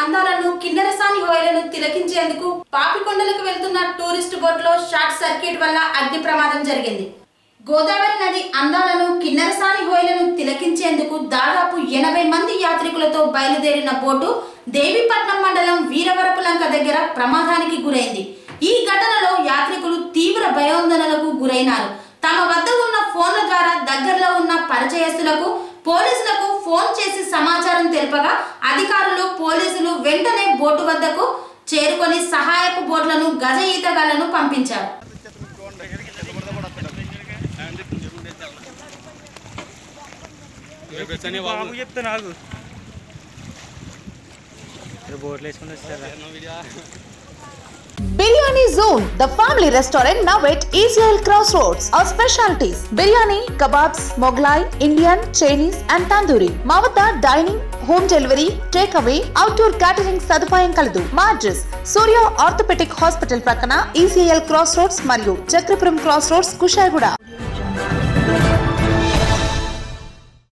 అందాలను కిన్నెరసాని హోయలను తిలకించేందుకు పాపికొండలకు వెళ్తున్న టూరిస్ట్ బోట్లో షార్ట్ సర్క్యూట్ వల్ల అగ్ని ప్రమాదం జరిగింది. గోదావరి నది అందాలను కిన్నెరసాని హోయలను తిలకించేందుకు దాదాపు 80 మంది యాత్రికులతో బయలుదేరిన బోటు దేవీపట్నం మండలం వీరవరపులంక దగ్గర ప్రమాదానికి గురైంది. ఈ ఘటనలో యాత్రికులు తీవ్ర భయాందోళనలకు గురైనారు. తమ వద్ద ఉన్న ఫోన్ల ద్వారా దగ్గరలో ఉన్న పరిచయస్తులకు పోలీసులకు ఫోన్ చేసి సమాచారం తెలుపగా అధికారులు పోలీసులు వెంటనే బోటు వద్దకు చేరుకొని సహాయపు బోట్లను గజ ఈతగాళ్లను పంపించారు. Biryani Zone, the family restaurant now at ECL Crossroads. Our specialties: biryani, kebabs, Mughlai, Indian, Chinese and Tandoori. మా వద్ద dining, home delivery, take away, outdoor catering సదుపాయం కలదు. మా అడ్రస్ సూర్య ఆర్థోపెడిక్ హాస్పిటల్ ప్రక్కన ECL Crossroads మరియు చక్రపురం Crossroads, కుషాయిగూడ.